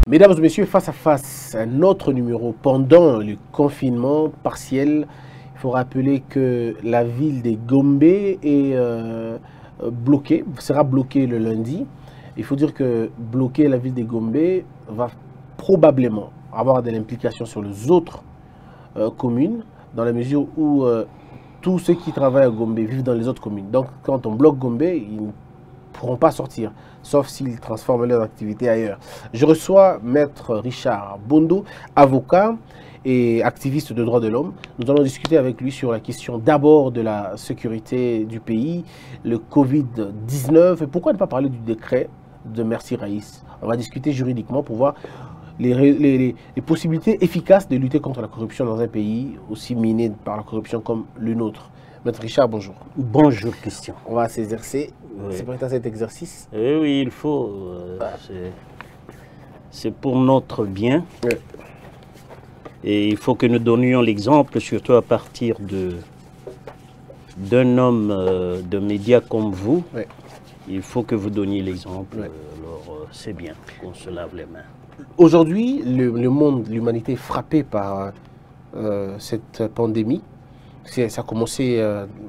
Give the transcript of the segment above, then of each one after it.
Mesdames et messieurs, face à face, un autre numéro pendant le confinement partiel. Il faut rappeler que la ville de Gombe est bloquée, sera bloquée le lundi. Il faut dire que bloquer la ville de Gombe va probablement avoir de l'implication sur les autres communes, dans la mesure où tous ceux qui travaillent à Gombe vivent dans les autres communes. Donc quand on bloque Gombe, ils ne pourront pas sortir, sauf s'ils transforment leur activité ailleurs. Je reçois Maître Richard Bondo, avocat et activiste de droits de l'homme. Nous allons discuter avec lui sur la question d'abord de la sécurité du pays, le Covid-19, et pourquoi ne pas parler du décret de Merci Raïs. On va discuter juridiquement pour voir les possibilités efficaces de lutter contre la corruption dans un pays aussi miné par la corruption comme le nôtre. Maître Richard, bonjour. Bonjour, Christian. On va s'exercer. Oui. C'est prêt à cet exercice? Oui, il faut. C'est pour notre bien. Oui. Et il faut que nous donnions l'exemple, surtout à partir d'un homme de médias comme vous. Oui. Il faut que vous donniez l'exemple. Oui. Alors, c'est bien qu'on se lave les mains. Aujourd'hui, le monde, l'humanité est frappée par cette pandémie. Ça a commencé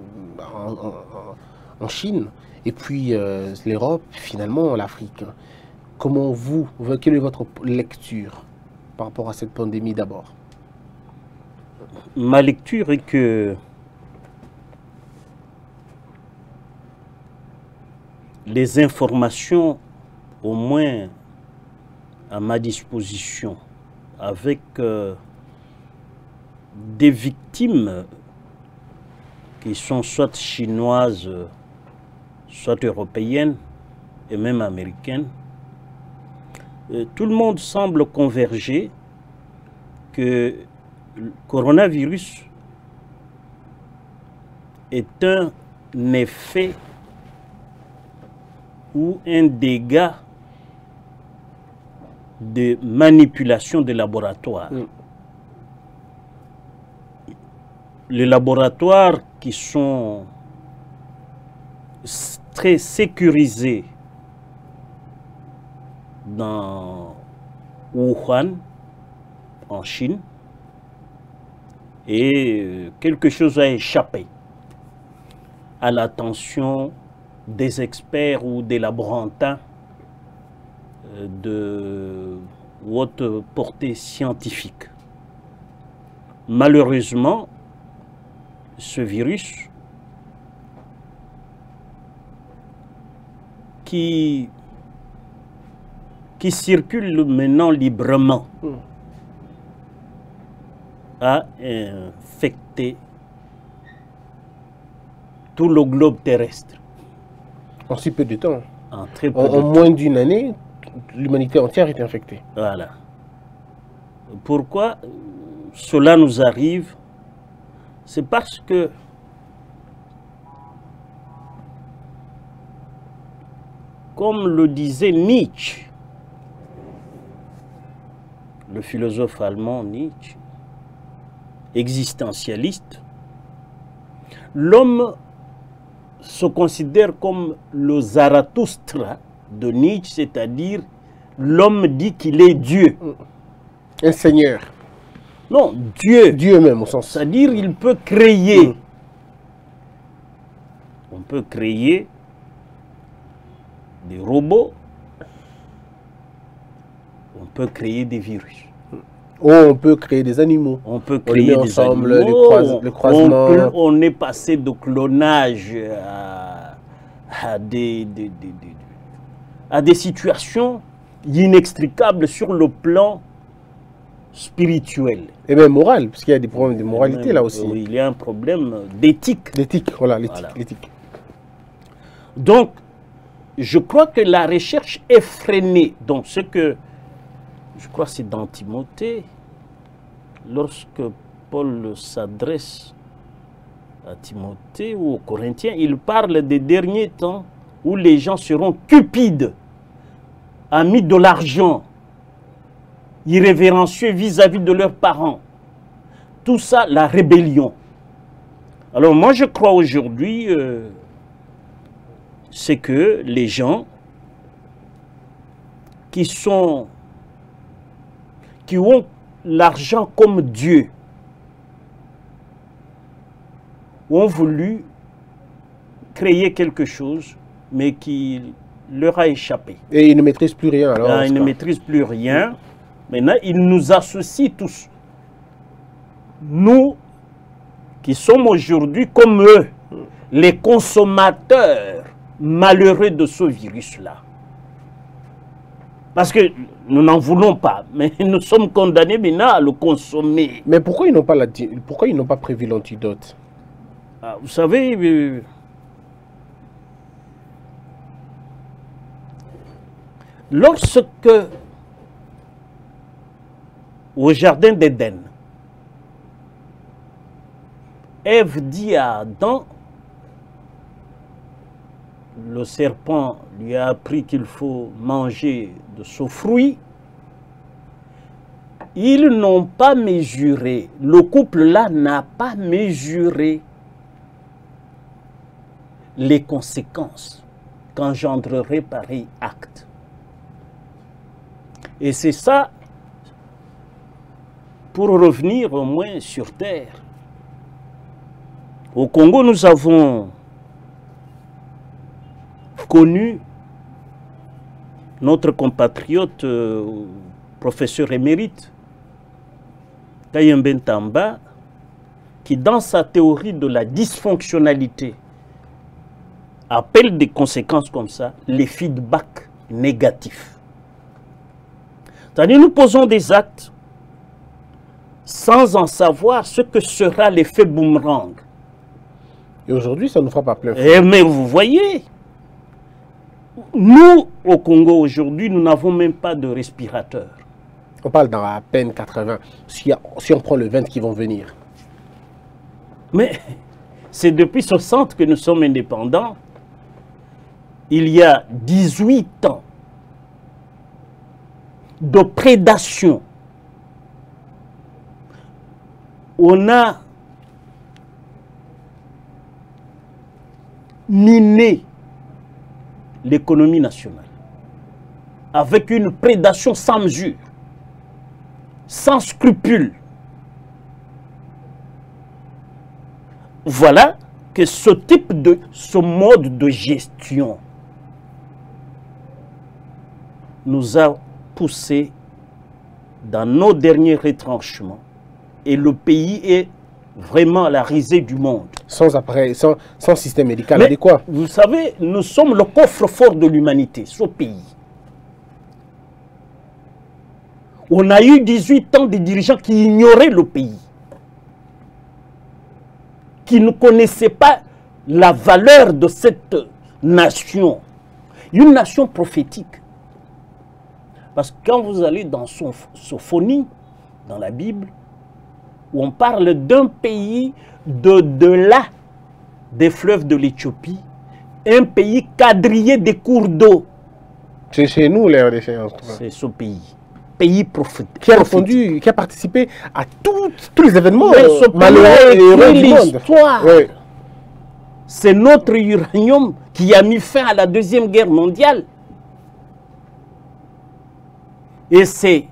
en Chine, et puis l'Europe, finalement l'Afrique. Quelle est votre lecture par rapport à cette pandémie d'abord? Ma lecture est que les informations, au moins à ma disposition, avec des victimes qui sont soit chinoises, soit européennes et même américaines, tout le monde semble converger que le coronavirus est un effet ou un dégât de manipulation de laboratoire. Les laboratoires qui sont très sécurisés dans Wuhan, en Chine, et quelque chose a échappé à l'attention des experts ou des laborantins de haute portée scientifique. Malheureusement, ce virus qui circule maintenant librement a infecté tout le globe terrestre. En si peu de temps. En très peu de En moins d'une année, l'humanité entière est infectée. Voilà. Pourquoi cela nous arrive? C'est parce que comme le disait Nietzsche, le philosophe allemand Nietzsche, existentialiste, l'homme se considère comme le Zarathustra de Nietzsche, c'est-à-dire l'homme dit qu'il est Dieu. Un seigneur. Non, Dieu. Dieu même au sens. C'est-à-dire il peut créer. On peut créer des robots. On peut créer des virus. Oh, on peut créer des animaux. On peut créer des ensemble animaux. le croisement. On est passé de clonage à des situations inextricables sur le plan spirituel. Et même moral, parce qu'il y a des problèmes de moralité là aussi. Oui, il y a un problème d'éthique. D'éthique, voilà, Voilà. l'éthique. Donc, je crois que la recherche est freinée. Donc, ce que je crois c'est dans Timothée, lorsque Paul s'adresse à Timothée ou aux Corinthiens, il parle des derniers temps où les gens seront cupides, amis de l'argent, irrévérencieux vis-à-vis de leurs parents. Tout ça, la rébellion. Alors moi, je crois aujourd'hui, c'est que les gens qui sont qui ont l'argent comme Dieu ont voulu créer quelque chose, mais qui leur a échappé. Et ils ne maîtrisent plus rien alors? Là, ils ne maîtrisent plus rien. Maintenant, ils nous associent tous. Nous, qui sommes aujourd'hui comme eux, les consommateurs malheureux de ce virus-là. Parce que nous n'en voulons pas, mais nous sommes condamnés maintenant à le consommer. Mais pourquoi ils n'ont pas prévu l'antidote? Ah, vous savez, lorsque, au jardin d'Éden, Ève dit à Adam, le serpent lui a appris qu'il faut manger de ce fruit, ils n'ont pas mesuré, le couple-là n'a pas mesuré les conséquences qu'engendrerait pareil acte. Et c'est ça, pour revenir au moins sur terre. Au Congo, nous avons connu notre compatriote, professeur émérite, Kayembe Ntamba, qui dans sa théorie de la dysfonctionnalité appelle des conséquences comme ça les feedbacks négatifs. C'est-à-dire nous posons des actes sans en savoir ce que sera l'effet boomerang. Et aujourd'hui, ça nous frappe à plein fouet. Mais vous voyez, nous, au Congo, aujourd'hui, nous n'avons même pas de respirateur. On parle dans à peine 80, si on prend le 20 qui vont venir. Mais c'est depuis 60 que nous sommes indépendants. Il y a 18 ans de prédation. On a miné l'économie nationale avec une prédation sans mesure, sans scrupule. Voilà que ce mode de gestion nous a poussés dans nos derniers retranchements et le pays est vraiment à la risée du monde. Sans système médical adéquat. Vous savez, nous sommes le coffre-fort de l'humanité, ce pays. On a eu 18 ans de dirigeants qui ignoraient le pays, qui ne connaissaient pas la valeur de cette nation. Une nation prophétique. Parce que quand vous allez dans Sophonie, dans la Bible, où on parle d'un pays de-delà des fleuves de l'Éthiopie, un pays quadrillé des cours d'eau. C'est chez nous l'air des séances. C'est ce pays. Pays prophétique. Qui a répondu, qui a participé à tous les événements malheureux et heureux du monde. Oui. C'est notre uranium qui a mis fin à la Deuxième Guerre mondiale. Et c'est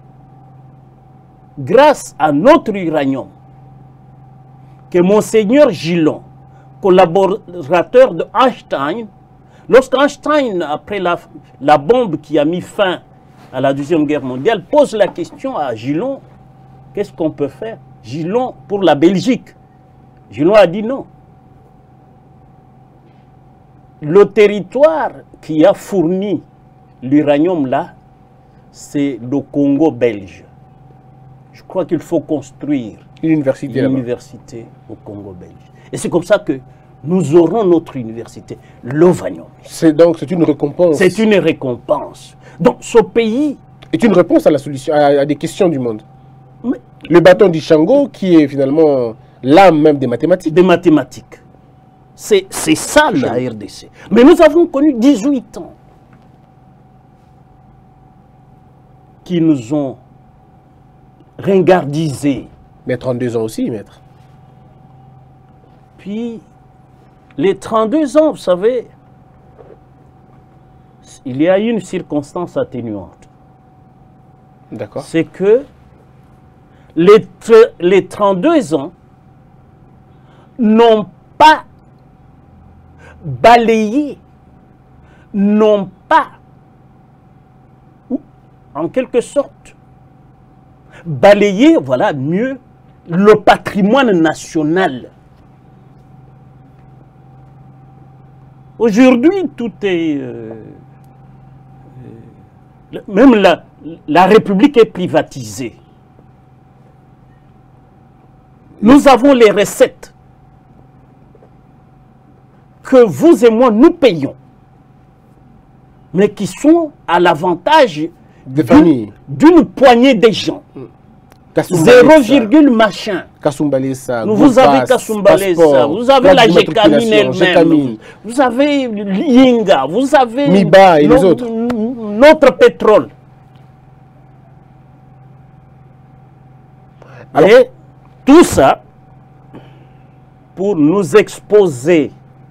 grâce à notre uranium que Monseigneur Gillon, collaborateur de Einstein, lorsqu'Einstein, après la bombe qui a mis fin à la Deuxième Guerre mondiale, pose la question à Gillon, qu'est-ce qu'on peut faire? Gillon, pour la Belgique. Gillon a dit non. Le territoire qui a fourni l'uranium là, c'est le Congo belge. Je crois qu'il faut construire une université au Congo belge. Et c'est comme ça que nous aurons notre université, l'Ovanium. C'est une récompense. C'est une récompense. Donc ce pays est une réponse à la solution, à des questions du monde. Mais, le bâton d'Ishango qui est finalement l'âme même des mathématiques. Des mathématiques. C'est ça la RDC. Mais nous avons connu 18 ans qui nous ont ringardisés. Mais 32 ans aussi, maître. Puis, les 32 ans, vous savez, il y a une circonstance atténuante. D'accord. C'est que les 32 ans n'ont pas balayé, n'ont pas, en quelque sorte, balayé, voilà mieux, le patrimoine national. Aujourd'hui, tout est... même la République est privatisée. Nous avons les recettes que vous et moi, nous payons, mais qui sont à l'avantage d'une poignée de gens. 0, machin. Kasumbalesa, vous avez Kasumbalesa, vous avez la Gécamine elle-même, vous avez l'Inga, vous avez Miba et les autres. Notre pétrole. Alors, et tout ça pour nous exposer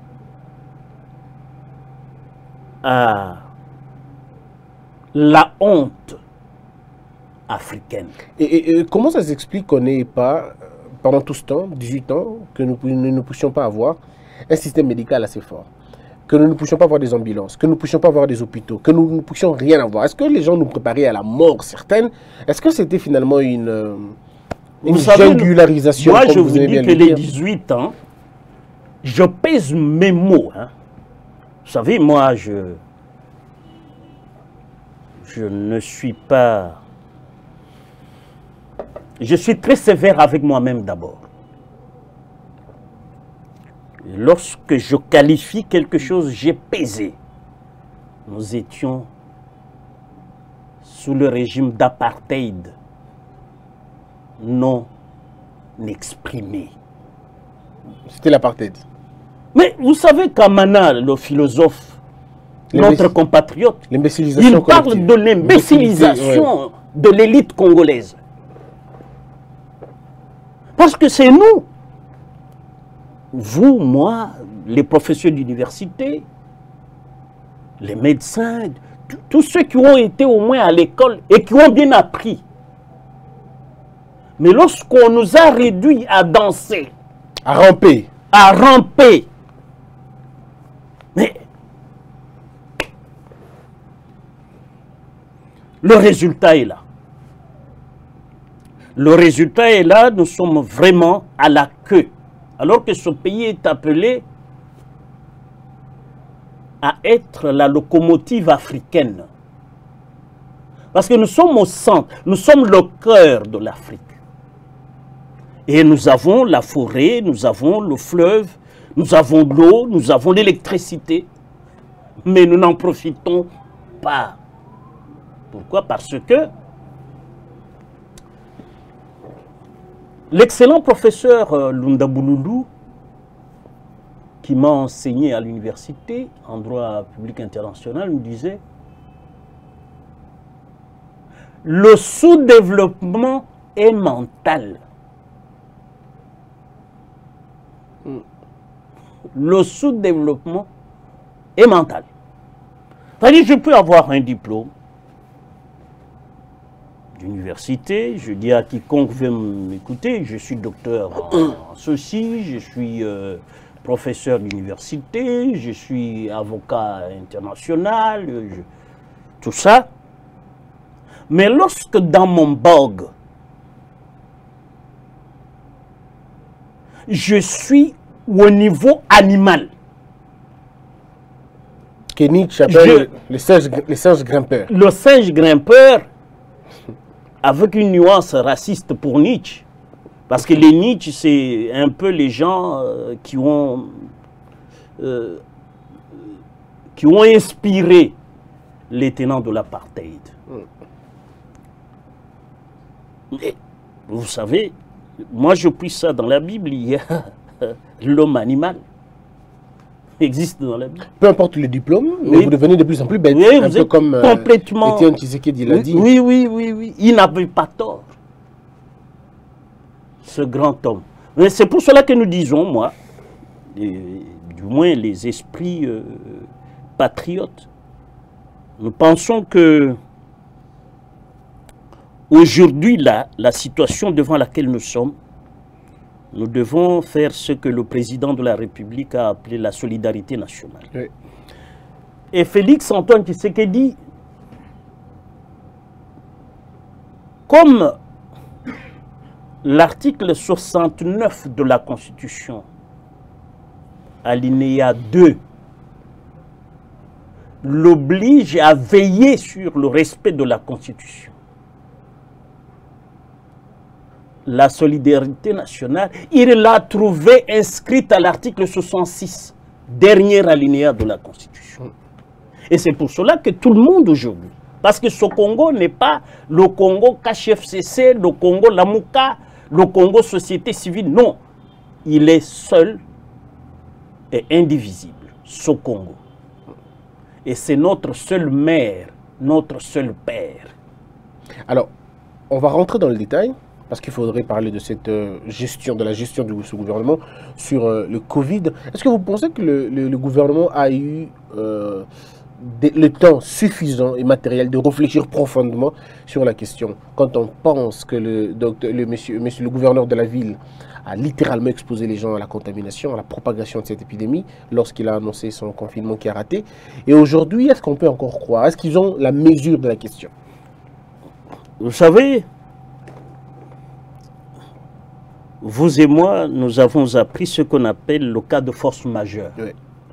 à la honte africaine. Et comment ça s'explique qu'on n'ait pas, pendant tout ce temps, 18 ans, que nous ne puissions pas avoir un système médical assez fort, que nous ne puissions pas avoir des ambulances, que nous ne puissions pas avoir des hôpitaux, que nous ne puissions rien avoir? Est-ce que les gens nous préparaient à la mort certaine? Est-ce que c'était finalement une singularisation? Moi, je vous dis que les 18 ans, je pèse mes mots. Hein. Vous savez, moi, je ne suis pas... Je suis très sévère avec moi-même d'abord. Lorsque je qualifie quelque chose, j'ai pesé. Nous étions sous le régime d'apartheid non exprimé. C'était l'apartheid. Mais vous savez qu'Amana, le philosophe, notre compatriote, il parle de l'imbécilisation de l'élite congolaise. Parce que c'est nous, vous, moi, les professeurs d'université, les médecins, tous ceux qui ont été au moins à l'école et qui ont bien appris. Mais lorsqu'on nous a réduits à danser, à ramper, mais le résultat est là. Le résultat est là, nous sommes vraiment à la queue. Alors que ce pays est appelé à être la locomotive africaine. Parce que nous sommes au centre, nous sommes le cœur de l'Afrique. Et nous avons la forêt, nous avons le fleuve, nous avons l'eau, nous avons l'électricité. Mais nous n'en profitons pas. Pourquoi? Parce que l'excellent professeur Lundabouloulou, qui m'a enseigné à l'université en droit public international, nous disait le sous-développement est mental. Le sous-développement est mental. C'est-à-dire, je peux avoir un diplôme d'université, je dis à quiconque veut m'écouter, je suis docteur en ceci, je suis professeur d'université, je suis avocat international, tout ça. Mais lorsque dans mon blog, je suis au niveau animal, que Nietzsche appelle le singe grimpeur. Le singe grimpeur, avec une nuance raciste pour Nietzsche. Parce que les Nietzsche, c'est un peu les gens qui ont inspiré les tenants de l'apartheid. Mais, vous savez, moi je puis ça dans la Bible, il y a l'homme animal. Existe dans la Bible. Peu importe le diplôme, mais vous devenez de plus en plus bête. Oui, un peu comme complètement... Étienne Tshisekedi l'a dit. Oui. Il n'avait pas tort. Ce grand homme. Mais c'est pour cela que nous disons, moi, du moins les esprits patriotes, nous pensons que aujourd'hui, la situation devant laquelle nous sommes, nous devons faire ce que le président de la République a appelé la solidarité nationale. Oui. Et Félix Antoine Tshisekedi, comme l'article 69 de la Constitution, alinéa 2, l'oblige à veiller sur le respect de la Constitution, la solidarité nationale, il l'a trouvée inscrite à l'article 66, dernier alinéa de la Constitution. Et c'est pour cela que tout le monde aujourd'hui, parce que ce Congo n'est pas le Congo KHFCC, le Congo Lamuka, le Congo Société Civile, non. Il est seul et indivisible, ce Congo. Et c'est notre seule mère, notre seul père. Alors, on va rentrer dans le détail, parce qu'il faudrait parler de cette gestion, de la gestion de ce gouvernement sur le Covid. Est-ce que vous pensez que le gouvernement a eu le temps suffisant et matériel de réfléchir profondément sur la question? Quand on pense que le gouverneur de la ville a littéralement exposé les gens à la contamination, à la propagation de cette épidémie, lorsqu'il a annoncé son confinement qui a raté. Et aujourd'hui, est-ce qu'on peut encore croire? Est-ce qu'ils ont la mesure de la question? Vous savez, vous et moi, nous avons appris ce qu'on appelle le cas de force majeure. Oui.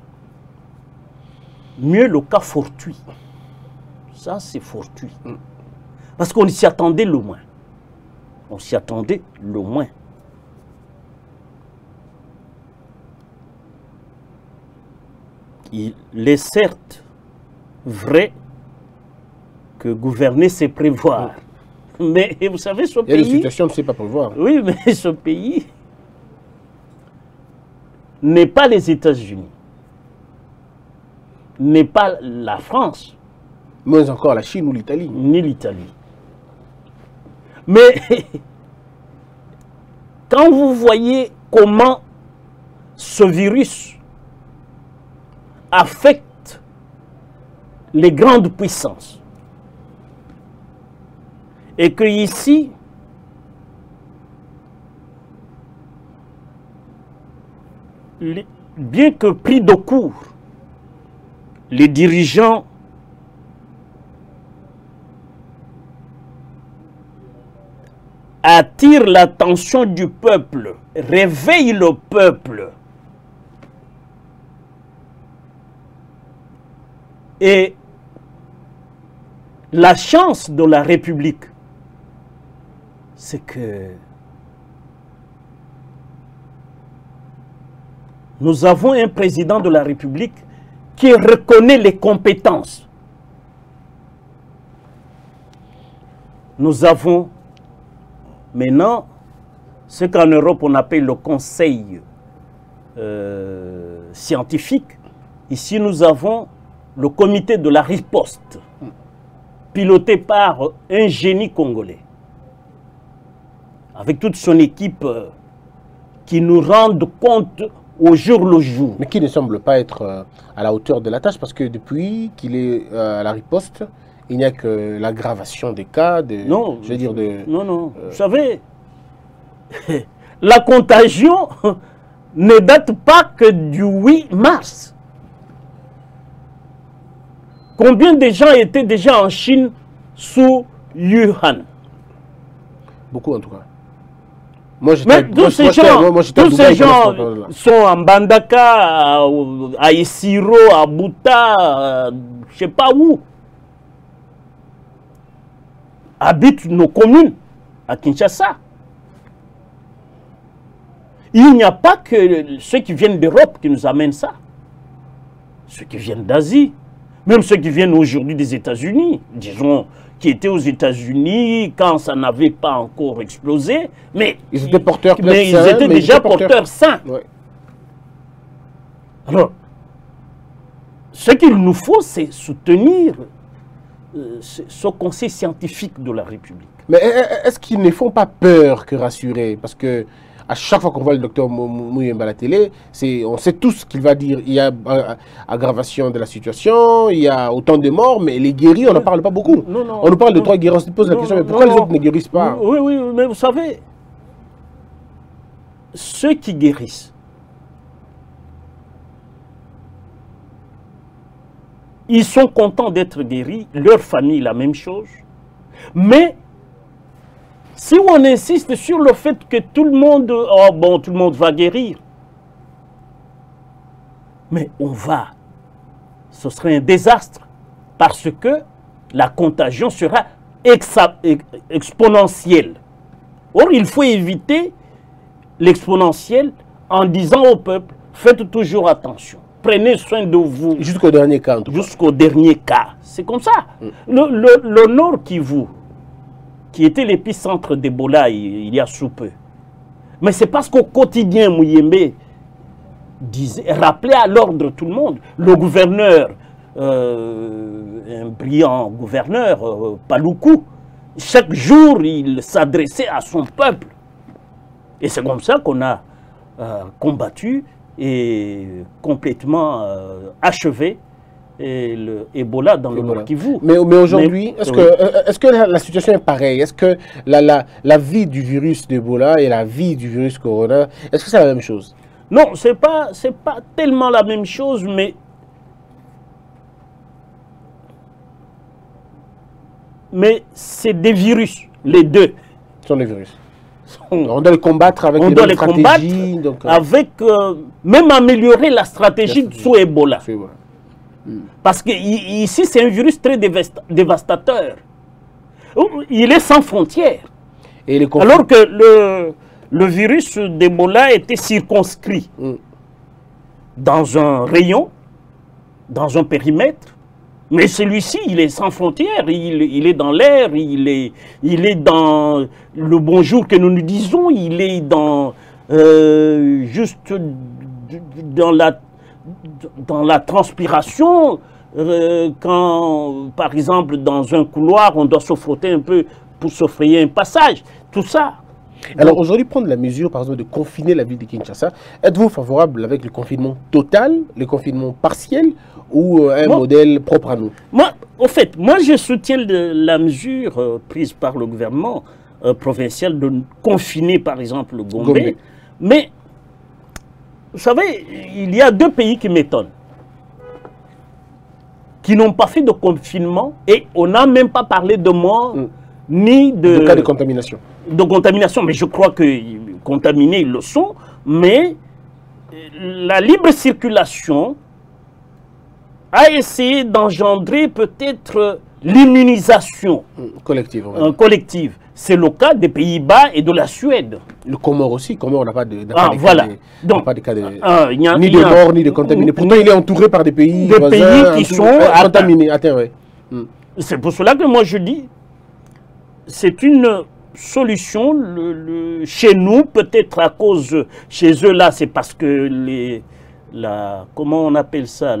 Mieux le cas fortuit. Ça, c'est fortuit. Parce qu'on s'y attendait le moins. On s'y attendait le moins. Il est certes vrai que gouverner, c'est prévoir. Mais vous savez, ce pays... Il y a des situations, on ne sait pas prévoir. Oui, mais ce pays n'est pas les États-Unis, n'est pas la France. Moins encore la Chine ou l'Italie. Ni l'Italie. Mais quand vous voyez comment ce virus affecte les grandes puissances, et que ici, bien que pris de court, les dirigeants attirent l'attention du peuple, réveillent le peuple. Et la chance de la République, c'est que nous avons un président de la République qui reconnaît les compétences. Nous avons maintenant ce qu'en Europe on appelle le conseil scientifique. Ici nous avons le comité de la riposte, piloté par un génie congolais, avec toute son équipe qui nous rendent compte au jour le jour. Mais qui ne semble pas être à la hauteur de la tâche, parce que depuis qu'il est à la riposte, il n'y a que l'aggravation des cas, non, je veux dire vous savez, la contagion ne date pas que du 8 mars. Combien de gens étaient déjà en Chine sous Wuhan? Beaucoup en tout cas. Moi, mais tous ces gens sont en Bandaka, à Isiro, à Bouta, je ne sais pas où. Habitent nos communes, à Kinshasa. Il n'y a pas que ceux qui viennent d'Europe qui nous amènent ça. Ceux qui viennent d'Asie, même ceux qui viennent aujourd'hui des États-Unis, disons, qui étaient aux États-Unis quand ça n'avait pas encore explosé, mais ils étaient porteurs sains, mais ils étaient déjà porteurs sains. Ouais. Alors, ce qu'il nous faut, c'est soutenir ce conseil scientifique de la République. Mais est-ce qu'ils ne font pas peur que rassurer? Parce que À chaque fois qu'on voit le docteur Mouyemba à la télé, on sait tous qu'il va dire il y a aggravation de la situation, il y a autant de morts, mais les guéris, on n'en parle pas beaucoup. On nous parle de 3 guéris, on se pose la question, mais pourquoi les autres ne guérissent pas? Oui, oui, mais vous savez, ceux qui guérissent, ils sont contents d'être guéris, leur famille la même chose, mais si on insiste sur le fait que tout le monde, tout le monde va guérir, mais ce serait un désastre parce que la contagion sera exponentielle. Or, il faut éviter l'exponentielle en disant au peuple, faites toujours attention, prenez soin de vous. Jusqu'au dernier cas, en tout cas. Jusqu'au dernier cas. C'est comme ça. Le Nord Kivu, qui était l'épicentre d'Ebola il y a sous peu. Mais c'est parce qu'au quotidien, Mouyembe rappelait à l'ordre tout le monde. Le gouverneur, un brillant gouverneur, Paluku, chaque jour, il s'adressait à son peuple. Et c'est comme ça qu'on a combattu et complètement achevé le Ebola dans le Nord Kivu. Mais aujourd'hui, est-ce que la situation est pareille? Est-ce que la vie du virus d'Ebola et la vie du virus Corona, est-ce que c'est la même chose? Non, c'est pas tellement la même chose, mais c'est des virus, les deux. Ce sont des virus. On doit les combattre avec des stratégies. Même améliorer la stratégie sous Ebola. Parce que ici, c'est un virus très dévastateur. Il est sans frontières. Alors que le virus d'Ebola était circonscrit dans un rayon, dans un périmètre. Mais celui-ci, il est sans frontières, il est dans l'air, il est dans le bonjour que nous disons, il est dans juste dans la transpiration, quand, par exemple, dans un couloir, on doit se frotter un peu pour se frayer un passage, tout ça. Alors aujourd'hui, prendre la mesure, par exemple, de confiner la ville de Kinshasa, êtes-vous favorable avec le confinement total, le confinement partiel ou un modèle propre à nous? Moi, je soutiens la mesure prise par le gouvernement provincial de confiner, par exemple, le Gombe. Mais, vous savez, il y a 2 pays qui m'étonnent, qui n'ont pas fait de confinement et on n'a même pas parlé de mort, ni de cas de contamination. Mais je crois que contaminés, ils le sont, mais la libre circulation a essayé d'engendrer peut-être l'immunisation collective. C'est le cas des Pays-Bas et de la Suède. Le Comore aussi. Comore n'a pas de cas ni de mort, ni de contaminés. Pourtant, il est entouré par des pays voisins, qui sont contaminés. C'est pour cela que moi je dis, c'est une solution chez nous, peut-être à cause, chez eux là, c'est parce que comment on appelle ça,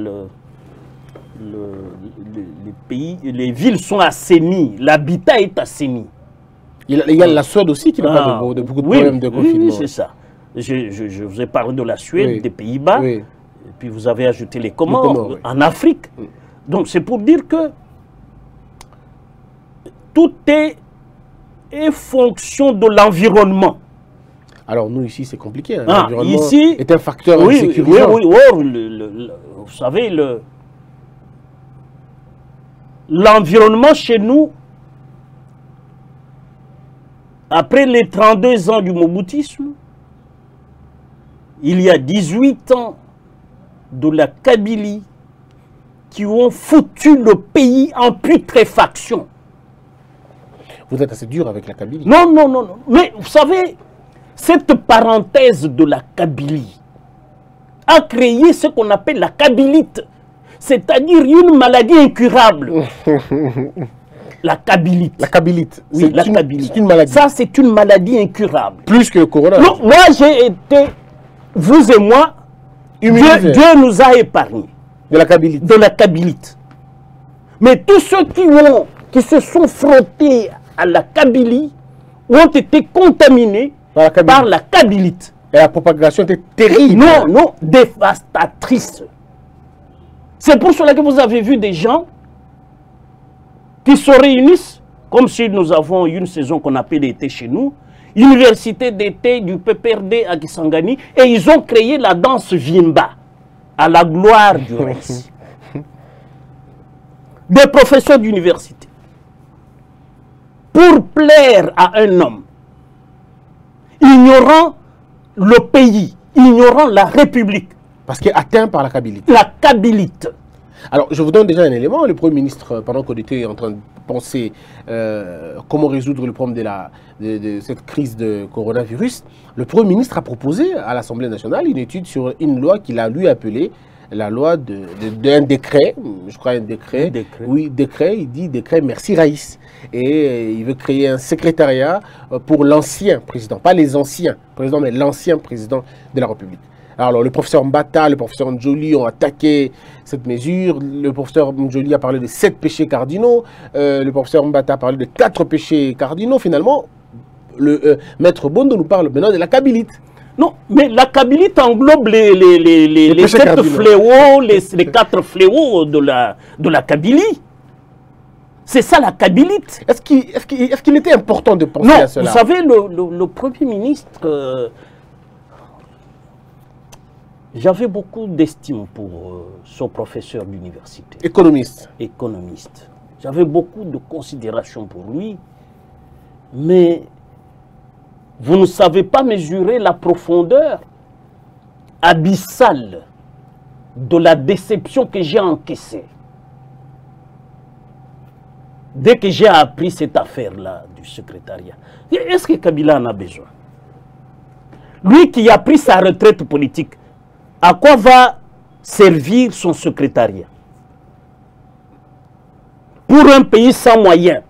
les villes sont assainies, l'habitat est assaini. Il y a la Suède aussi qui n'a pas beaucoup de problèmes de confinement. Oui, c'est ça. Je vous ai parlé de la Suède, des Pays-Bas, et puis vous avez ajouté les Comores, en Afrique. Donc c'est pour dire que tout est fonction de l'environnement. Alors nous ici c'est compliqué. L'environnement ici est un facteur insécurisant. Vous savez, l'environnement chez nous, après les 32 ans du moboutisme, il y a 18 ans de la Kabylie qui ont foutu le pays en putréfaction. Vous êtes assez dur avec la Kabylie. Non. Mais vous savez, cette parenthèse de la Kabylie a créé ce qu'on appelle la kabylite, c'est-à-dire une maladie incurable. La kabylite. La kabylite. Oui, la kabylite. C'est une maladie. Ça, c'est une maladie incurable. Plus que le corona. Non, moi, j'ai été, vous et moi, Dieu nous a épargnés. De la kabylite. De la kabylite. Mais tous ceux qui se sont frottés à la Kabylie ont été contaminés par la kabilite. Et la propagation était terrible. Non, non, dévastatrice. C'est pour cela que vous avez vu des gens qui se réunissent, comme si nous avons une saison qu'on appelle l'été chez nous, université d'été du PPRD à Kisangani, et ils ont créé la danse Vimba, à la gloire du reste. Des professeurs d'université. Pour plaire à un homme, ignorant le pays, ignorant la République. Parce qu'il est atteint par la kabilite. La kabilite. Alors, je vous donne déjà un élément. Le Premier ministre, pendant qu'on était en train de penser comment résoudre le problème de cette crise de coronavirus, le Premier ministre a proposé à l'Assemblée nationale une étude sur une loi qu'il a lui appelée la loi d'un décret, je crois un décret. Oui, décret, il dit décret Merci Raïs. Et il veut créer un secrétariat pour l'ancien président, pas les anciens présidents, mais l'ancien président de la République. Alors, le professeur Mbata, le professeur Njoli ont attaqué cette mesure. Le professeur Njoli a parlé de 7 péchés cardinaux. Le professeur Mbata a parlé de 4 péchés cardinaux. Finalement, le maître Bondo nous parle maintenant de la kabilite. Non, mais la kabilite englobe les 7 fléaux, les 4 fléaux de la Kabylie. C'est ça la kabilite. Est-ce qu'il était important de penser à cela? Vous savez, le Premier ministre... J'avais beaucoup d'estime pour son professeur d'université. Économiste. Économiste. J'avais beaucoup de considération pour lui. Mais vous ne savez pas mesurer la profondeur abyssale de la déception que j'ai encaissée. Dès que j'ai appris cette affaire-là du secrétariat. Est-ce que Kabila en a besoin? Lui qui a pris sa retraite politique, à quoi va servir son secrétariat? Pour un pays sans moyens.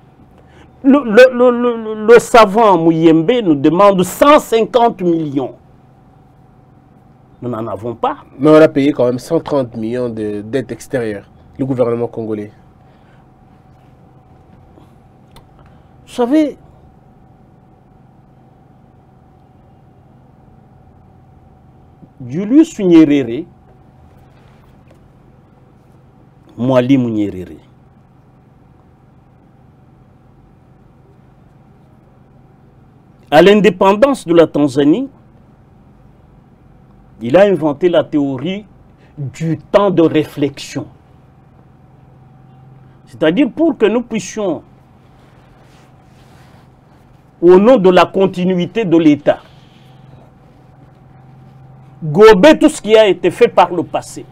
Le savant Mouyembe nous demande 150 millions. Nous n'en avons pas. Mais on a payé quand même 130 millions de dettes extérieures, le gouvernement congolais. Vous savez, Julius Nyerere, Mwalimu Nyerere, à l'indépendance de la Tanzanie, il a inventé la théorie du temps de réflexion. C'est-à-dire pour que nous puissions, au nom de la continuité de l'État, gober tout ce qui a été fait par le passé.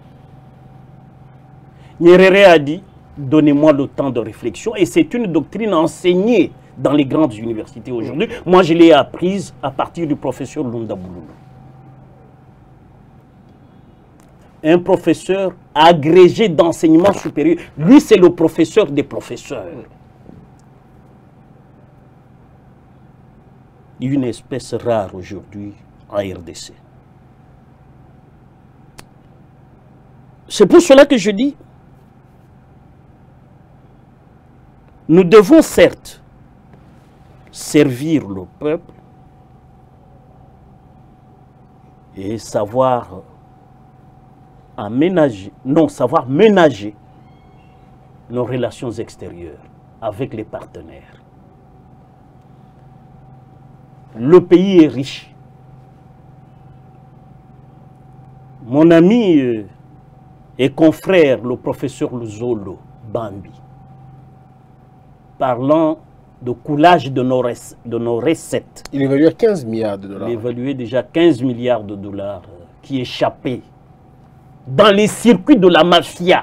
Nyerere a dit, donnez-moi le temps de réflexion. Et c'est une doctrine enseignée dans les grandes universités aujourd'hui. Moi, je l'ai apprise à partir du professeur Lunda Bululu. Un professeur agrégé d'enseignement supérieur. Lui, c'est le professeur des professeurs. Une espèce rare aujourd'hui en RDC. C'est pour cela que je dis, nous devons certes servir le peuple et savoir savoir ménager nos relations extérieures avec les partenaires. Le pays est riche. Mon ami et confrère, le professeur Luzolo Bambi, parlant de coulage de nos recettes. Il évaluait à 15 milliards de dollars. Il évaluait déjà 15 milliards de dollars qui échappaient dans les circuits de la mafia.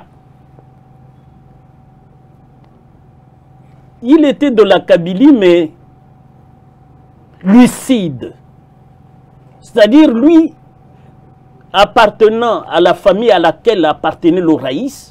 Il était de la Kabylie, mais lucide. C'est-à-dire, lui, appartenant à la famille à laquelle appartenait le Raïs,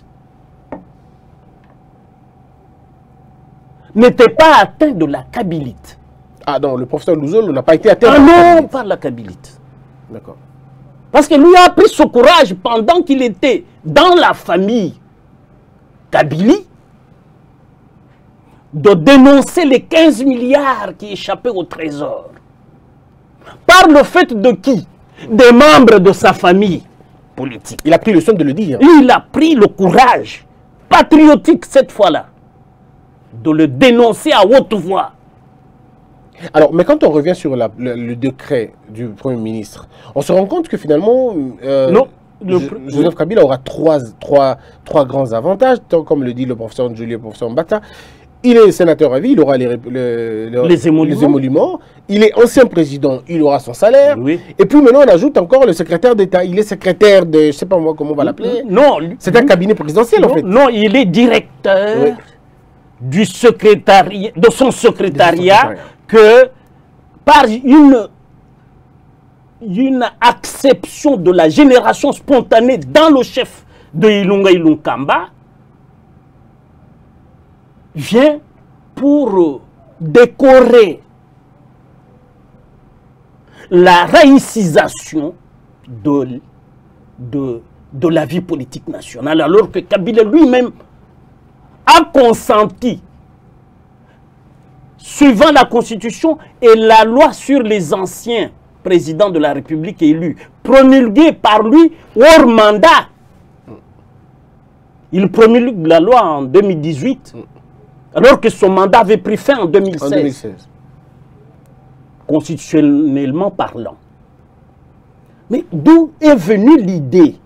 n'était pas atteint de la kabilite. Ah non, le professeur Luzolo n'a pas été atteint par la kabilite. Non, par la kabilite. D'accord. Parce que lui a pris ce courage pendant qu'il était dans la famille Kabylie de dénoncer les 15 milliards qui échappaient au trésor. Par le fait de qui? Des membres de sa famille politique. Il a pris le soin de le dire. Il a pris le courage, patriotique cette fois-là, de le dénoncer à haute voix. Alors, mais quand on revient sur le décret du Premier ministre, on se rend compte que finalement, Non, Joseph Kabila aura trois grands avantages, tant comme le dit le professeur Njoli et le professeur Mbata. Il est sénateur à vie, il aura les émoluments. Il est ancien président, il aura son salaire. Oui. Et puis maintenant, on ajoute encore le secrétaire d'État. Il est secrétaire de, je ne sais pas moi comment on va l'appeler. Non, c'est un cabinet présidentiel en fait. Non, il est directeur du secrétariat, de son secrétariat, que par une acception de la génération spontanée dans le chef de Ilunga Ilunkamba, vient pour décorer la raïcisation de la vie politique nationale, alors que Kabila lui-même a consenti, suivant la Constitution et la loi sur les anciens présidents de la République élus, promulguée par lui hors mandat. Il promulgue la loi en 2018, alors que son mandat avait pris fin en 2016. Constitutionnellement parlant. Mais d'où est venue l'idée?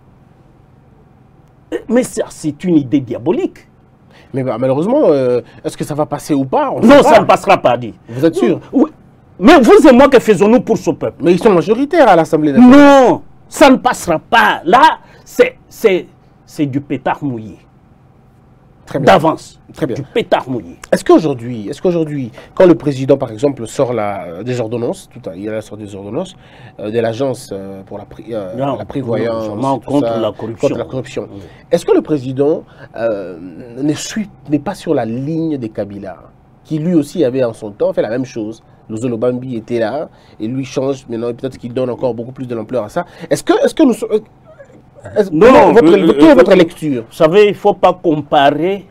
Mais c'est une idée diabolique. Mais bah, malheureusement, est-ce que ça va passer ou pas? Non, ça ne passera pas, dit. Vous êtes sûr? Oui. Mais vous et moi, que faisons-nous pour ce peuple? Mais ils sont majoritaires à l'Assemblée nationale. Non, ça ne passera pas. Là, c'est du pétard mouillé. D'avance. Très bien. Du pétard mouillé. Est-ce qu'aujourd'hui, quand le président, par exemple, sort des ordonnances, il a sorti des ordonnances de l'agence pour la prévoyance, contre la corruption. Oui. Est-ce que le président n'est pas sur la ligne des Kabila, qui lui aussi avait en son temps fait la même chose? Lozolo Bambi était là, et lui change maintenant, et peut-être qu'il donne encore beaucoup plus de l'ampleur à ça. Est-ce que nous sommes... Non, quelle est votre lecture? Vous savez, il ne faut pas comparer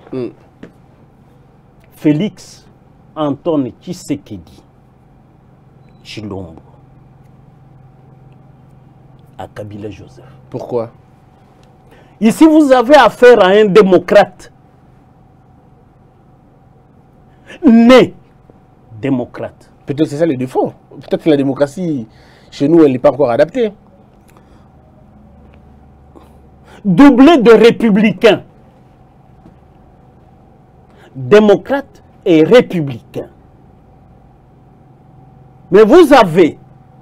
Félix Antoine Tshisekedi Tshilombo à Kabila Joseph. Pourquoi? Ici, vous avez affaire à un démocrate né démocrate. Peut-être c'est ça le défaut. Peut-être que la démocratie, chez nous, elle n'est pas encore adaptée. Doublé de républicain. Démocrate et républicain. Mais vous avez,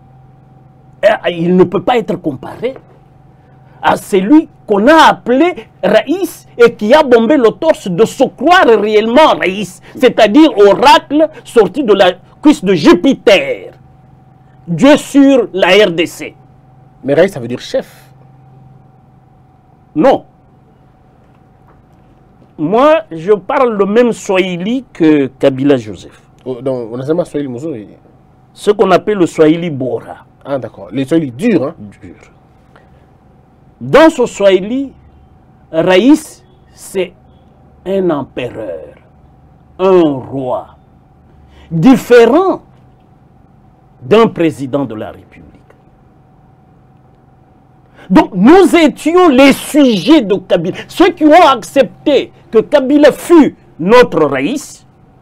il ne peut pas être comparé à celui qu'on a appelé Raïs et qui a bombé le torse de se croire réellement Raïs, c'est-à-dire oracle sorti de la cuisse de Jupiter, Dieu sur la RDC. Mais Raïs, ça veut dire chef. Non. Moi, je parle le même Swahili que Kabila Joseph. Donc, on a seulement Swahili Mouzou. Ce qu'on appelle le Swahili Bora. Ah, d'accord. Les Swahili durs, hein? Dur. Dans ce Swahili, Raïs, c'est un empereur, un roi, différent d'un président de la République. Donc, nous étions les sujets de Kabila. Ceux qui ont accepté que Kabila fût notre Raïs,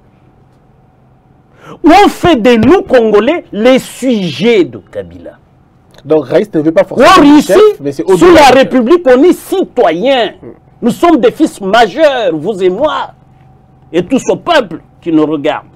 ont fait de nous, Congolais, les sujets de Kabila. Donc, Raïs ne veut pas forcément Or, être ici, chef, mais c'est sous la République, on est citoyens. Nous sommes des fils majeurs, vous et moi, et tout ce peuple qui nous regarde.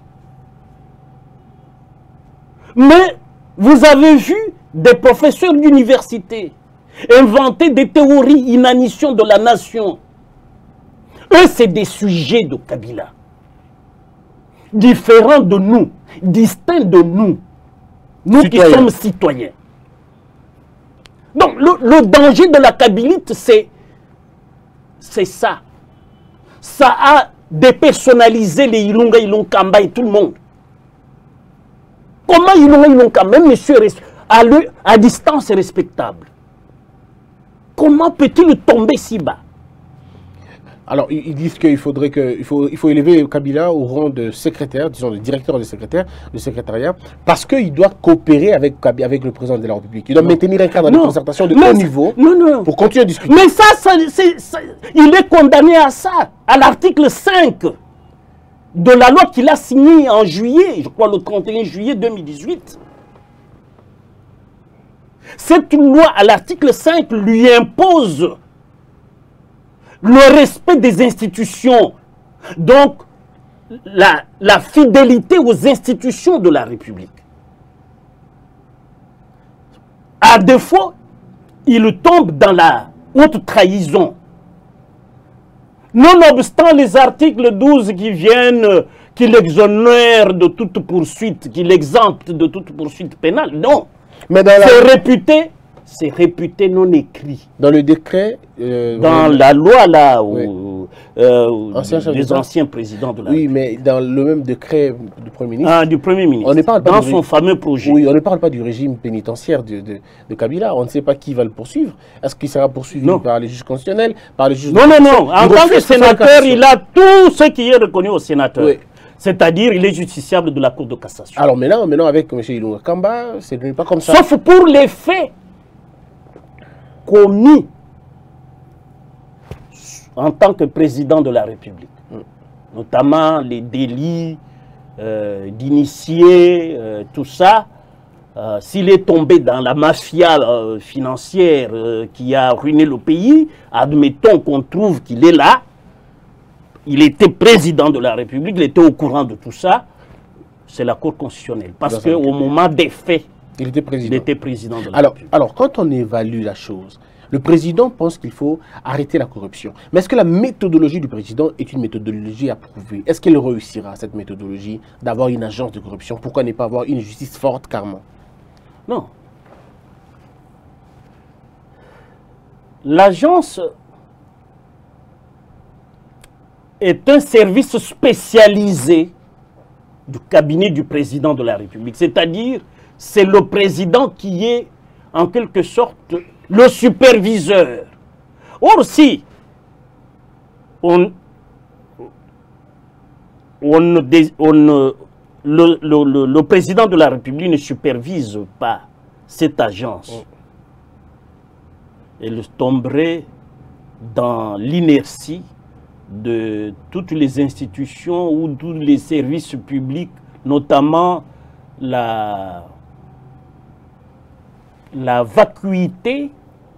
Mais, vous avez vu des professeurs d'université inventer des théories inanition de la nation. Eux, c'est des sujets de Kabila. Différents de nous, distincts de nous. Nous qui sommes citoyens. Donc, le danger de la kabilite, c'est ça. Ça a dépersonnalisé les Ilunga Ilunkamba et tout le monde. Comment Ilunga Ilunkamba, même monsieur, à distance, est respectable? Comment peut-il tomber si bas? Alors, ils disent qu'il faudrait il faut élever Kabila au rang de secrétaire, disons de directeur de secrétariat, parce qu'il doit coopérer avec le président de la République. Il doit maintenir un cadre de concertation de haut niveau pour continuer à discuter. Mais ça, il est condamné à ça, à l'article 5 de la loi qu'il a signée en juillet, je crois le 31 juillet 2018. Cette loi, à l'article 5, lui impose le respect des institutions. Donc, la fidélité aux institutions de la République. À défaut, il tombe dans la haute trahison. Nonobstant les articles 12 qui viennent, qui l'exonèrent de toute poursuite, qui l'exemptent de toute poursuite pénale, non. C'est réputé non écrit. Dans le décret dans la loi là, des anciens présidents de la République. Oui, mais dans le même décret du Premier ministre. Ah, du Premier ministre. On ne parle pas dans son fameux projet. Oui, on ne parle pas du régime pénitentiaire de Kabila. On ne sait pas qui va le poursuivre. Est-ce qu'il sera poursuivi par les juges constitutionnels, par les juges... Non. En tant que sénateur, il a tout ce qui est reconnu au sénateur. Oui. C'est-à-dire, il est justiciable de la Cour de cassation. Alors maintenant avec M. Ilunga Kamba, ce n'est pas comme ça. Sauf pour les faits commis en tant que président de la République. Notamment les délits d'initiés, tout ça. S'il est tombé dans la mafia financière qui a ruiné le pays, admettons qu'on trouve qu'il est là, il était président de la République, il était au courant de tout ça, c'est la Cour constitutionnelle. Parce qu'au moment des faits, il était président de la République. Alors, quand on évalue la chose, le président pense qu'il faut arrêter la corruption. Mais est-ce que la méthodologie du président est une méthodologie approuvée? Est-ce qu'elle réussira, cette méthodologie, d'avoir une agence de corruption? Pourquoi ne pas avoir une justice forte, carrément? Non. L'agence est un service spécialisé du cabinet du président de la République. C'est-à-dire, c'est le président qui est, en quelque sorte, le superviseur. Or, si le président de la République ne supervise pas cette agence, elle tomberait dans l'inertie de toutes les institutions ou tous les services publics, notamment la vacuité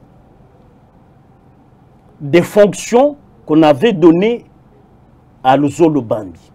des fonctions qu'on avait données à Luzolo Bambi.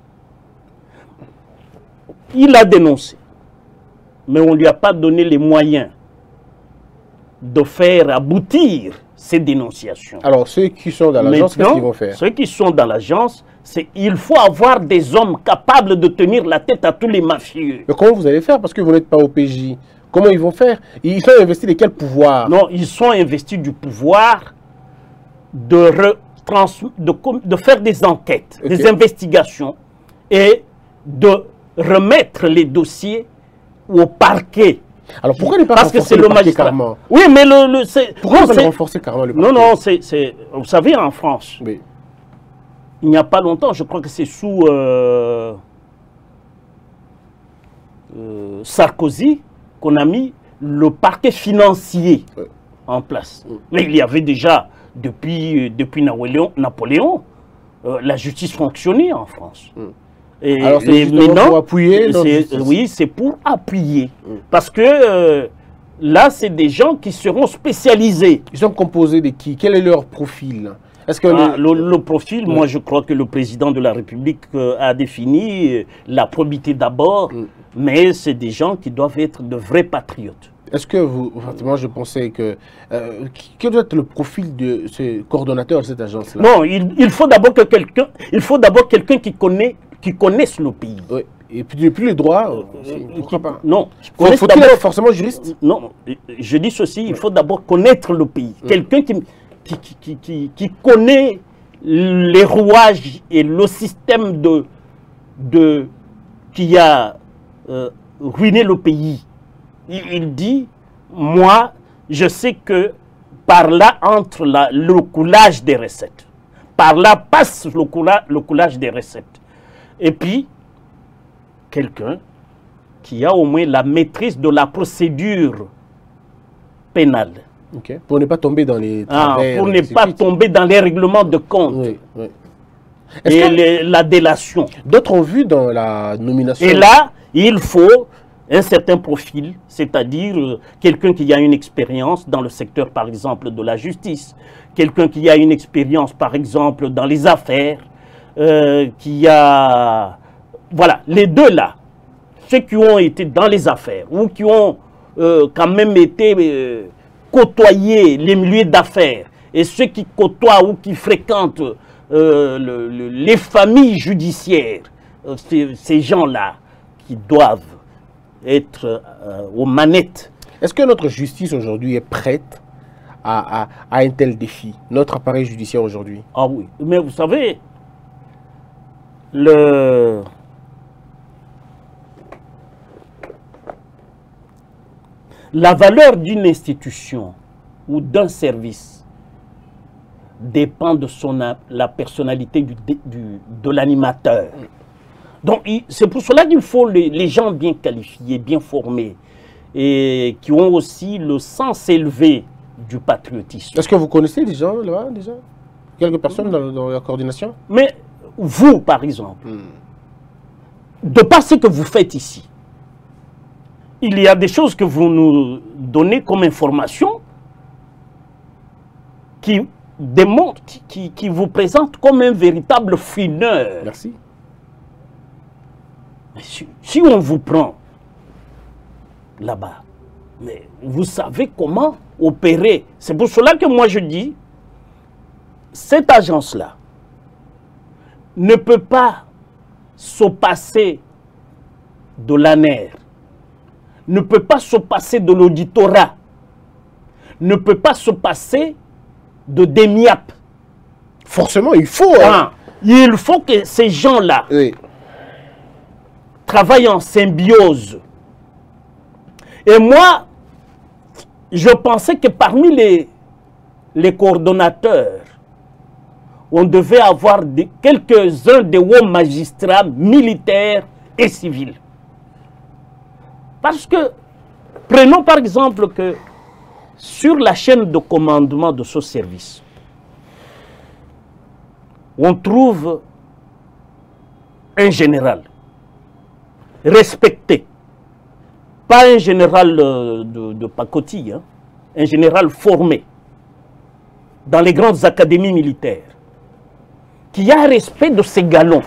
Il a dénoncé, mais on ne lui a pas donné les moyens de faire aboutir ces dénonciations. Alors, ceux qui sont dans l'agence, qu'est-ce qu'ils vont faire? Ceux qui sont dans l'agence, c'est il faut avoir des hommes capables de tenir la tête à tous les mafieux. Mais comment vous allez faire? Parce que vous n'êtes pas au PJ. Comment ils vont faire? Ils sont investis de quel pouvoir? Non, ils sont investis du pouvoir de faire des enquêtes, des investigations et de remettre les dossiers au parquet. Alors pourquoi ne pas renforcer le parquet carrément? Oui, mais pourquoi ne pas renforcer carrément le parquet? Non, vous savez, en France, oui. Il n'y a pas longtemps, je crois que c'est sous Sarkozy qu'on a mis le parquet financier en place. Mais il y avait déjà, depuis Napoléon, la justice fonctionnait en France. Et alors c'est pour appuyer? Oui, c'est pour appuyer. Parce que là, c'est des gens qui seront spécialisés. Ils sont composés de qui? Quel est leur profil? Est-ce que le profil, moi je crois que le président de la République a défini la probité d'abord, mais c'est des gens qui doivent être de vrais patriotes. Est-ce que vous, moi je pensais que, quel doit être le profil de ce coordonnateur de cette agence-là? Non, il faut d'abord quelqu'un qui connaisse le pays. Oui. Et puis depuis le droit, pourquoi pas? Non. Faut-il être forcément juriste? Non, je dis ceci, il faut d'abord connaître le pays. Quelqu'un qui connaît les rouages et le système qui a ruiné le pays. Il dit, moi, je sais que par là entre le coulage des recettes, par là passe le coulage des recettes. Et puis, quelqu'un qui a au moins la maîtrise de la procédure pénale. Okay. Pour ne pas tomber dans les travers, pour ne pas tomber dans les règlements de compte. Oui, oui. Et la délation. D'autres ont vu dans la nomination. Et là, il faut un certain profil, c'est-à-dire quelqu'un qui a une expérience dans le secteur, par exemple, de la justice, quelqu'un qui a une expérience, par exemple, dans les affaires, qui a... Voilà, les deux là, ceux qui ont été dans les affaires ou qui ont quand même été côtoyés les milieux d'affaires et ceux qui côtoient ou qui fréquentent les familles judiciaires, ces gens-là qui doivent être aux manettes. Est-ce que notre justice aujourd'hui est prête à un tel défi, notre appareil judiciaire aujourd'hui? Ah oui, mais vous savez, la valeur d'une institution ou d'un service dépend de la personnalité de l'animateur. Donc, c'est pour cela qu'il faut les gens bien qualifiés, bien formés, et qui ont aussi le sens élevé du patriotisme. Est-ce que vous connaissez des gens là-bas, déjà? Quelques personnes dans la coordination? Mais vous, par exemple, de par ce que vous faites ici, il y a des choses que vous nous donnez comme information qui démontrent, qui vous présentent comme un véritable fineur. Merci. Si on vous prend là-bas, mais vous savez comment opérer. C'est pour cela que moi je dis, cette agence-là ne peut pas se passer de l'ANER, ne peut pas se passer de l'auditorat, ne peut pas se passer de DEMIAP. Forcément, il faut. Il faut que ces gens-là travaillent en symbiose. Et moi, je pensais que parmi les coordonnateurs, on devait avoir quelques-uns des hauts magistrats militaires et civils. Parce que, prenons par exemple que sur la chaîne de commandement de ce service, on trouve un général respecté, pas un général de pacotille, hein, un général formé dans les grandes académies militaires, qui a respect de ses galons.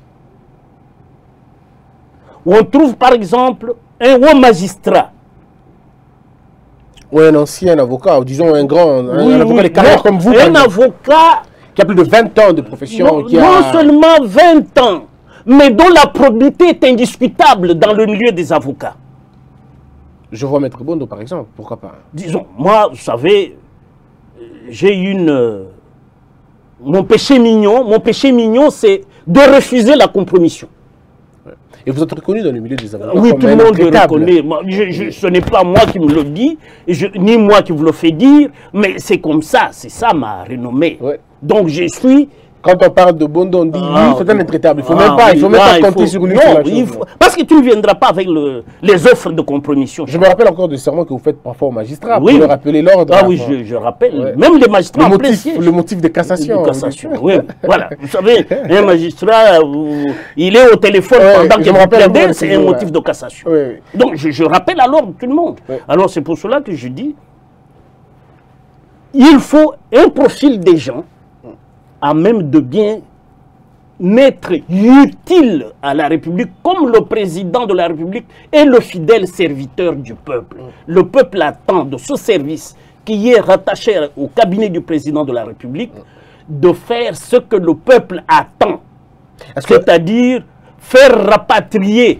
On trouve par exemple un haut magistrat. Ou un ancien avocat, ou disons un grand, un avocat de carrière comme vous. Un avocat qui a plus de 20 ans de profession. Non seulement 20 ans, mais dont la probité est indiscutable dans le milieu des avocats. Je vois Maître Bondo par exemple, pourquoi pas? Disons, moi, vous savez, j'ai mon péché mignon, c'est de refuser la compromission. Et vous êtes reconnu dans le milieu des avocats? Oui, tout le monde le reconnaît. Ce n'est pas moi qui me le dis, ni moi qui vous le fais dire, mais c'est comme ça, c'est ça ma renommée. Ouais. Donc je suis... Quand on parle de Bondo, on dit lui, c'est un intraitable. Il ne faut même pas compter sur lui. Non, parce que tu ne viendras pas avec les offres de compromission. Je me rappelle encore du serment que vous faites parfois aux magistrats, oui, pour leur rappeler l'ordre. Ah oui, je rappelle. Ouais. Même les magistrats le motif de cassation. De cassation, oui. Voilà. Vous savez, un magistrat, il est au téléphone pendant qu'il plaide, c'est un motif de cassation. Oui. Donc je rappelle à l'ordre tout le monde. Oui. Alors c'est pour cela que je dis, il faut un profil des gens à même de bien n'être utile à la République, comme le président de la République est le fidèle serviteur du peuple. Le peuple attend de ce service qui est rattaché au cabinet du président de la République de faire ce que le peuple attend. C'est-à-dire faire rapatrier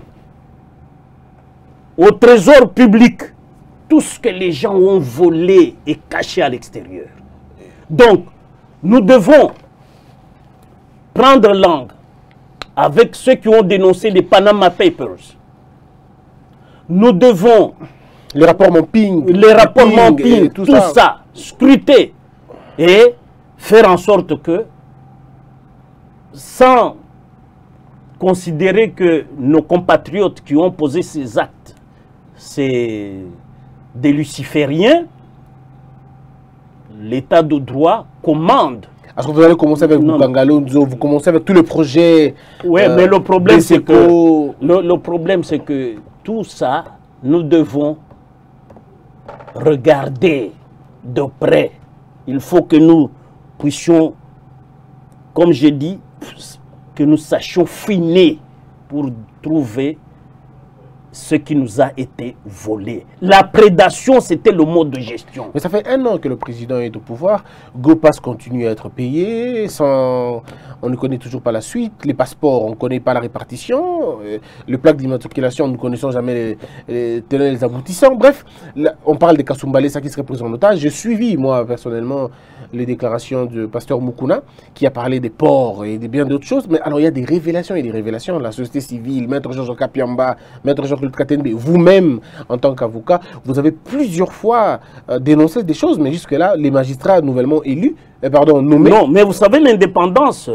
au trésor public tout ce que les gens ont volé et caché à l'extérieur. Donc, nous devons prendre langue avec ceux qui ont dénoncé les Panama Papers. Nous devons... Les rapports Mamping. Les rapports Mamping, tout ça, scruter et faire en sorte que sans considérer que nos compatriotes qui ont posé ces actes, c'est des lucifériens, l'état de droit commande. Est-ce que vous allez commencer avec Bangalo, vous commencez avec tous les projets? Oui, mais le problème, c'est que, le problème, c'est que tout ça, nous devons regarder de près. Il faut que nous puissions, comme je dis, que nous sachions finir pour trouver ce qui nous a été volé. La prédation, c'était le mode de gestion. Mais ça fait 1 an que le président est au pouvoir. GoPass continue à être payé. On ne connaît toujours pas la suite. Les passeports, on ne connaît pas la répartition. Le plaque d'immatriculation, nous ne connaissons jamais les tenants et les aboutissants. Bref, là, on parle des Kasumbalé, ça qui serait pris en otage. J'ai suivi, moi, personnellement, les déclarations du pasteur Mukuna, qui a parlé des ports et de bien d'autres choses. Mais alors, il y a des révélations et des révélations. La société civile, Maître Georges Kapiamba, Maître Georges Katembe, vous-même, en tant qu'avocat, vous avez plusieurs fois dénoncé des choses, mais jusque-là, les magistrats nouvellement élus, nommés... Non, mais vous savez, l'indépendance...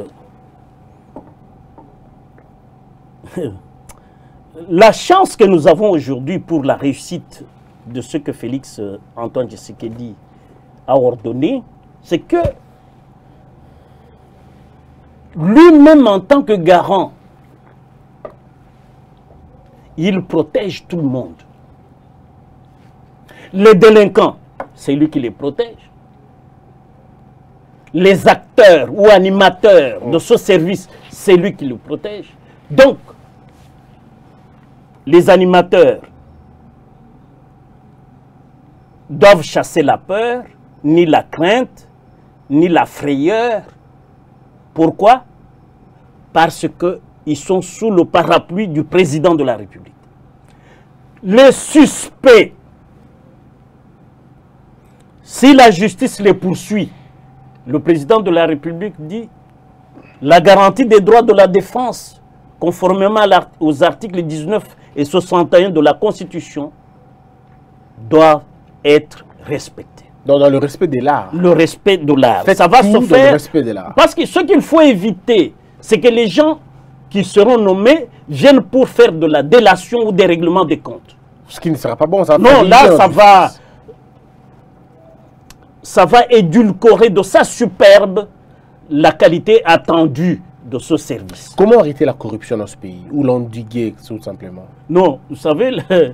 La chance que nous avons aujourd'hui pour la réussite de ce que Félix Antoine Tshisekedi a ordonné, c'est que lui-même, en tant que garant, il protège tout le monde. Les délinquants, c'est lui qui les protège. Les acteurs ou animateurs de ce service, c'est lui qui les protège. Donc, les animateurs doivent chasser la peur, ni la crainte, ni la frayeur. Pourquoi? Parce qu'ils sont sous le parapluie du président de la République. Les suspects, si la justice les poursuit, le président de la République dit la garantie des droits de la défense, conformément aux articles 19 et 61 de la Constitution, doit être respectée. Dans le respect de l'art. Le respect de l'art. Ça va se faire. Le respect de l'art. Parce que ce qu'il faut éviter, c'est que les gens qui seront nommés viennent pour faire de la délation ou des règlements des comptes. Ce qui ne sera pas bon. Ça non, là, ça va édulcorer de sa superbe la qualité attendue de ce service. Comment arrêter la corruption dans ce pays? Ou l'endiguer, tout simplement? Non, vous savez,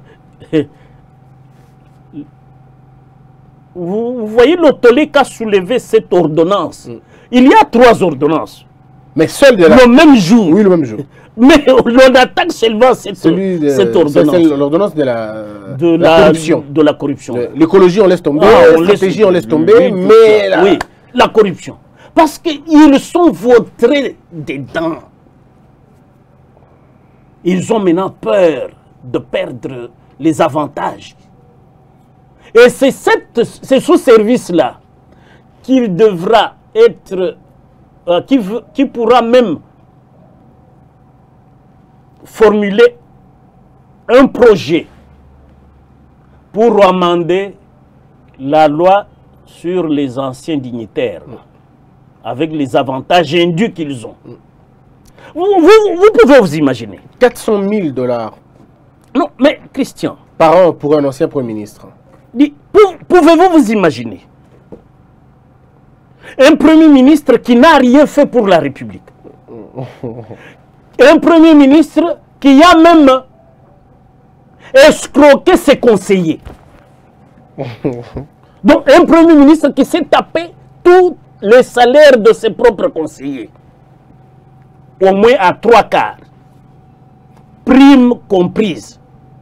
vous voyez le tollé qu'a soulevé cette ordonnance. Il y a 3 ordonnances. Mais seul le même jour. Oui, le même jour. Mais on attaque seulement cette ordonnance. L'ordonnance de la corruption. De la corruption. L'écologie, on laisse tomber. La stratégie, on laisse tomber. Mais oui, la corruption. Parce qu'ils sont vautrés dedans. Ils ont maintenant peur de perdre les avantages. Et c'est ce service-là qui devra être, qui pourra même formuler un projet pour amender la loi sur les anciens dignitaires, avec les avantages indus qu'ils ont. Vous pouvez vous imaginer. 400 000 $. Non, mais Christian. Par an pour un ancien Premier ministre. Pouvez-vous vous imaginer un Premier ministre qui n'a rien fait pour la République? Un Premier ministre qui a même escroqué ses conseillers. Donc un Premier ministre qui s'est tapé tous les salaires de ses propres conseillers. Au moins à 3/4. Prime comprise.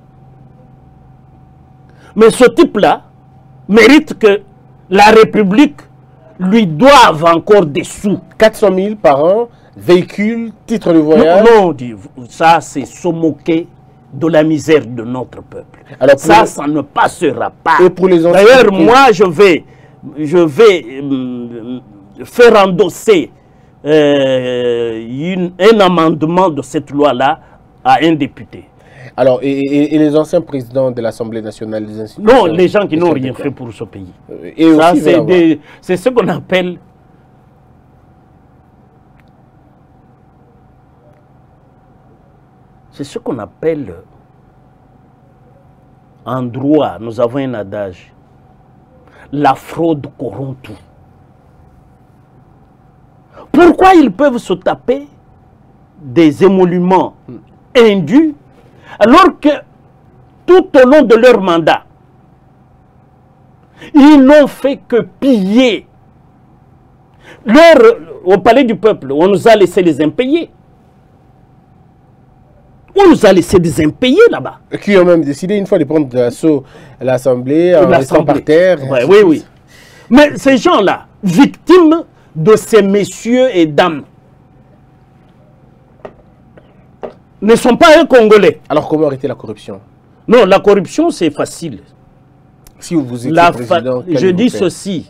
Mais ce type-là mérite que la République lui doive encore des sous. 400 000 par an, véhicule, titre de voyage. Non, ça c'est se moquer de la misère de notre peuple. Alors ça ne passera pas. Et pour les d'ailleurs, moi je vais faire endosser un amendement de cette loi-là à un député. Alors, et les anciens présidents de l'Assemblée nationale des institutions? Non, les gens qui n'ont rien fait pour ce pays. C'est ce qu'on appelle C'est ce qu'on appelle, en droit, nous avons un adage, la fraude corrompt tout. Pourquoi ils peuvent se taper des émoluments indus alors que tout au long de leur mandat, ils n'ont fait que piller. Au palais du peuple, on nous a laissé les impayés. On nous a laissé des impayés là-bas. Qui ont même décidé une fois de prendre d'assaut l'Assemblée en restant par terre. Ouais, oui, oui. Mais ces gens-là, victimes de ces messieurs et dames, ne sont pas un Congolais. Alors comment arrêter la corruption? Non, la corruption, c'est facile. Si vous étiez président, je dis ceci.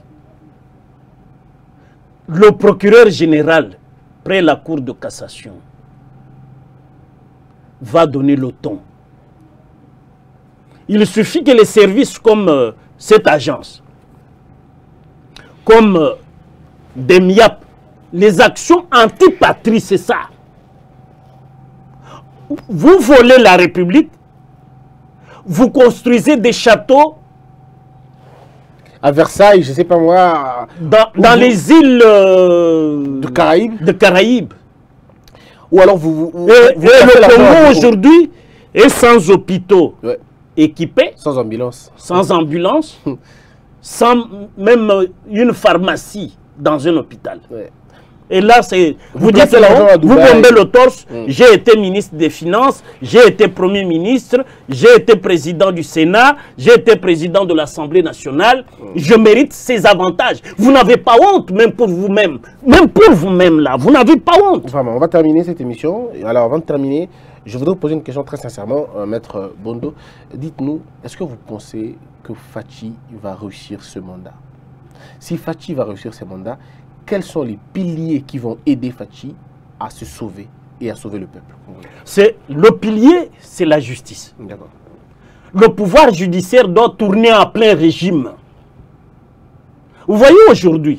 Le procureur général, près la Cour de cassation, va donner le ton. Il suffit que les services comme cette agence, comme des MIAP, les actions anti-patrie, c'est ça. Vous volez la République, vous construisez des châteaux à Versailles, je ne sais pas moi. Dans les îles de Caraïbes. Ou alors vous le Congo aujourd'hui est sans hôpitaux équipés. Sans ambulance. Sans ambulance. Sans même une pharmacie dans un hôpital. Ouais. Et là, c'est vous dites là, vous bombez le torse. J'ai été ministre des Finances, j'ai été Premier ministre, j'ai été président du Sénat, j'ai été président de l'Assemblée nationale. Je mérite ces avantages. Vous n'avez pas honte, même pour vous-même. Même pour vous-même, là, vous n'avez pas honte. Vraiment, on va terminer cette émission. Alors, avant de terminer, je voudrais vous poser une question très sincèrement, Maître Bondo. Dites-nous, est-ce que vous pensez que Fachi va réussir ce mandat? Si Fachi va réussir ce mandat, quels sont les piliers qui vont aider Fachi à se sauver et à sauver le peuple? Le pilier, c'est la justice. D'accord. Le pouvoir judiciaire doit tourner en plein régime. Vous voyez aujourd'hui,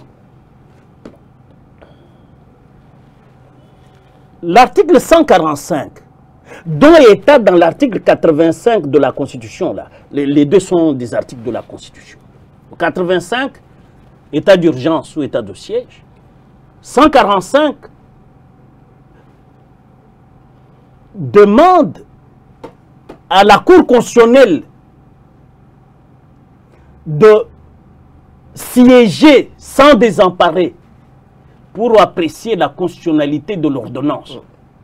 l'article 145, dont est dans l'article 85 de la Constitution, là. Les deux sont des articles de la Constitution. 85, état d'urgence ou état de siège. 145 demande à la Cour constitutionnelle de siéger sans désemparer pour apprécier la constitutionnalité de l'ordonnance.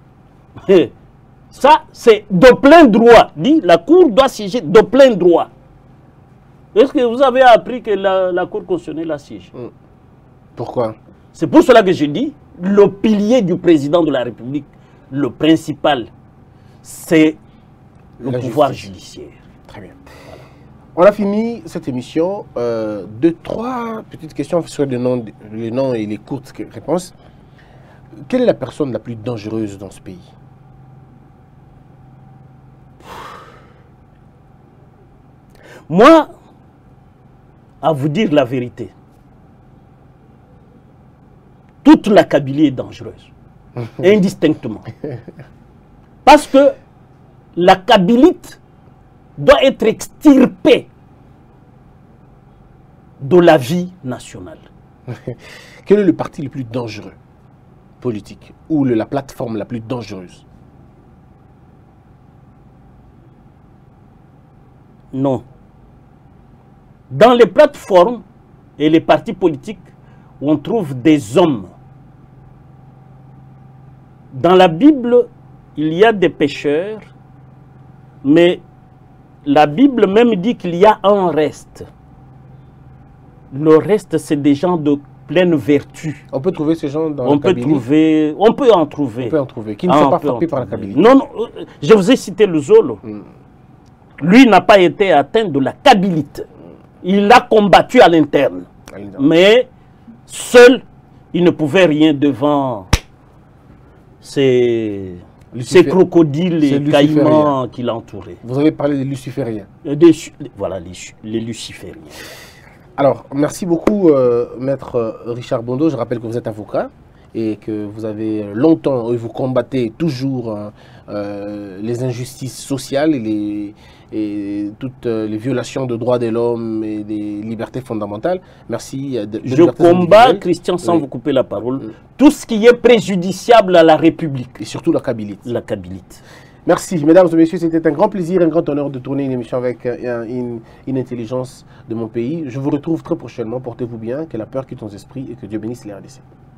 Ça, c'est de plein droit. Dit, la Cour doit siéger de plein droit. Est-ce que vous avez appris que la Cour constitutionnelle a siégé? Pourquoi? C'est pour cela que je dis, le pilier du président de la République, le principal, c'est le pouvoir judiciaire. Très bien. Voilà. On a fini cette émission. Deux, trois petites questions sur les noms et les courtes réponses. Quelle est la personne la plus dangereuse dans ce pays? Moi, à vous dire la vérité, toute la Kabylie est dangereuse, indistinctement. Parce que la Kabylite doit être extirpée de la vie nationale. Quel est le parti le plus dangereux politique ou la plateforme la plus dangereuse? Non. Dans les plateformes et les partis politiques, on trouve des hommes. Dans la Bible, il y a des pécheurs, mais la Bible même dit qu'il y a un reste. Le reste, c'est des gens de pleine vertu. On peut trouver ces gens dans la Kabylie? On peut en trouver. On peut en trouver. Qui ne sont pas frappés par la Kabylie? Non, non, je vous ai cité le Zolo. Lui n'a pas été atteint de la Kabylite. Il a combattu à l'interne. Mais seul, il ne pouvait rien devant ces crocodiles et caïmans qui l'entouraient. Vous avez parlé des lucifériens. Voilà, les lucifériens. Alors, merci beaucoup, Maître Richard Bondo. Je rappelle que vous êtes avocat et que vous avez longtemps, et vous combattez toujours les injustices sociales et toutes les violations de droits de l'homme et des libertés fondamentales. Merci. Je combats, Christian, sans vous couper la parole, tout ce qui est préjudiciable à la République. Et surtout la Kabilite. La Kabilite. Merci, mesdames et messieurs, c'était un grand plaisir, un grand honneur de tourner une émission avec une intelligence de mon pays. Je vous retrouve très prochainement, portez-vous bien, que la peur quitte nos esprits et que Dieu bénisse les RDC.